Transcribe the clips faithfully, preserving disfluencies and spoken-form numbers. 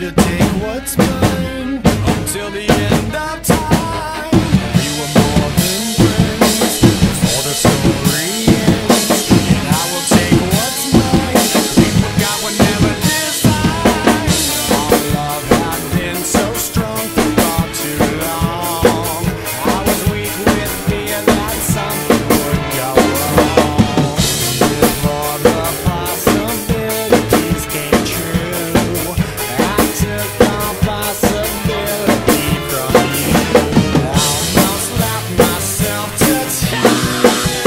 to take what's mine until the end of time. We were more than friends before the story ends, and I will take what's mine. We forgot we never designed. Our love had been so strong for far too long. I was weak with fear that something would go wrong. Before the possibilities came true, I took all possibility from you. I almost left myself to time.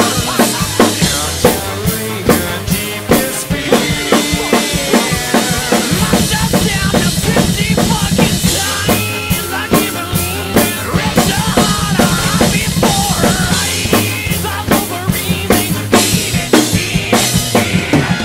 Conjuring the deepest fear. I'm just down to fifty fucking times. I can't believe it. Ripped the heart out before her eyes. I'm overeating, eat it, eat it, eat it.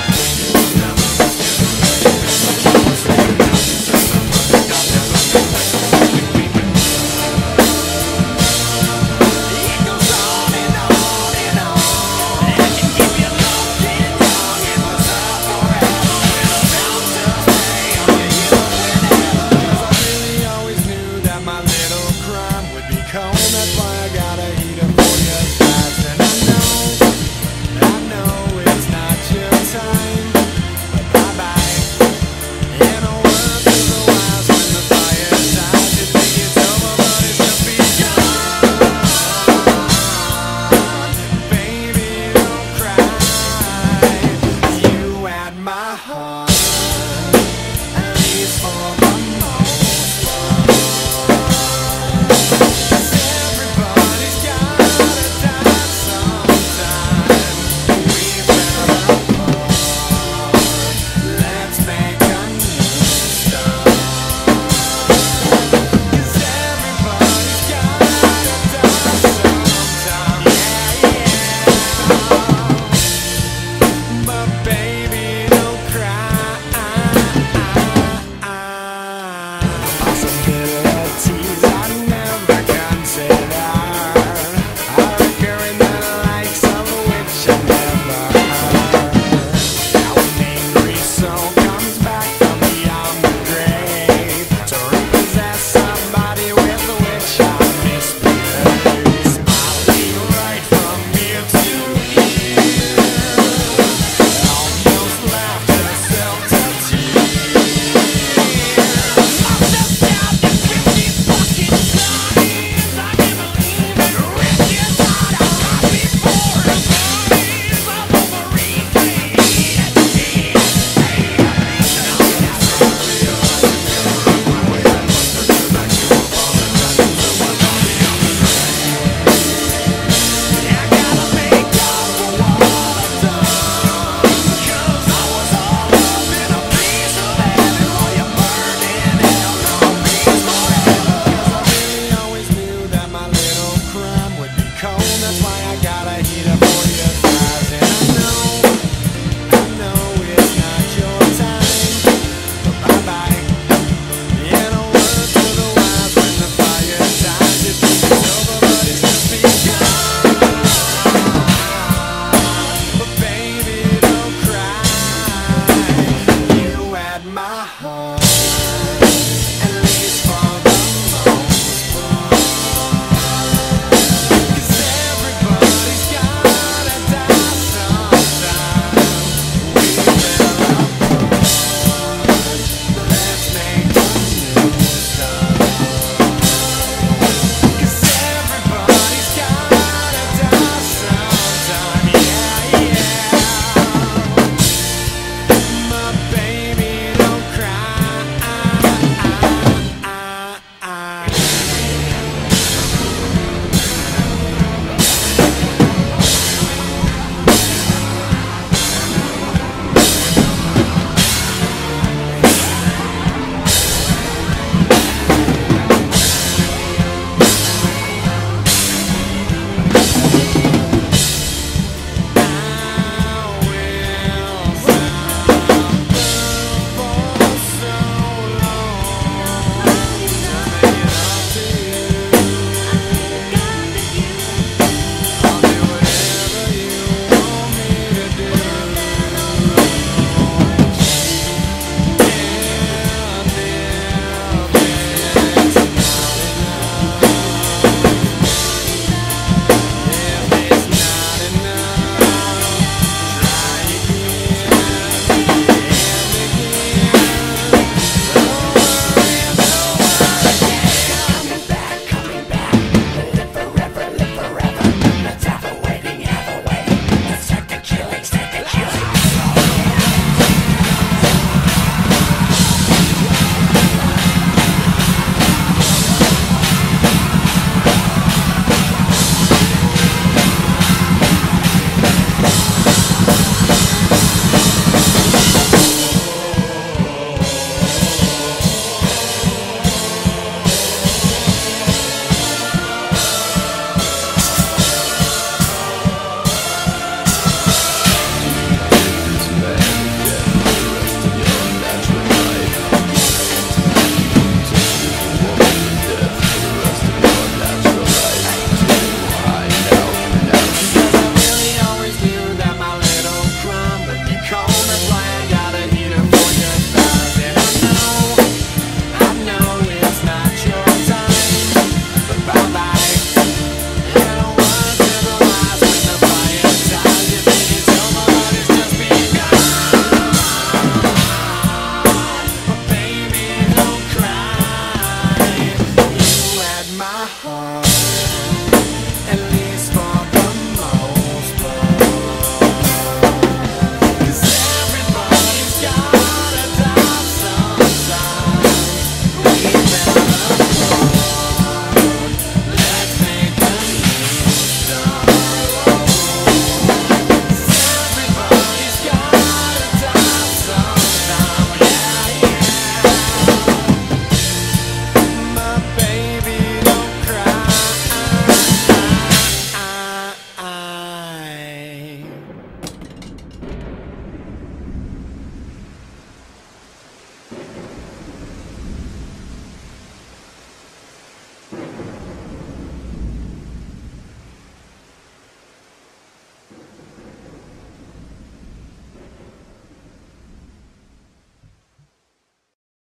It goes on and on and on. I can keep you locked in young. It was up forever. We're bound to stay on your heels whenever. 'Cause I really always knew that my little crime would be cold. That's why I got a heater for your thighs. And I know, I know it's not your time. But bye-bye. In a word to the wise, when the fire dies, you think it's over, but it's just begun. Baby, don't cry. You had my heart, at least for the most part. 'Cause everybody's gotta die sometime. We fell apart. Let's make a new start. 'Cause everybody's gotta die sometime. Yeah, yeah. But baby, don't cry. Possibilities I never considered are occurring, the likes of which I never heard. Now an angry soul comes back from beyond the grave to repossess somebody with which I misbehaved. Smiling right from ear to ear, almost laughed herself to tears. I'm just down to fifty fucking times. I can't believe it. Ripped his heart out before her eyes. I'm overeating, eat it, eat it, eat it. I gotta make up for what I've done, 'cause I was all up in a piece of heaven while you burned in hell. No peace forever. 'Cause I really always knew that my little crime would be cold. That's why I got a heater for your thighs. And I know, I know it's not your time. But bye-bye. In a word to the wise, when the fire dies, you think it's over, but it's just begun. But baby, don't cry. You had my heart.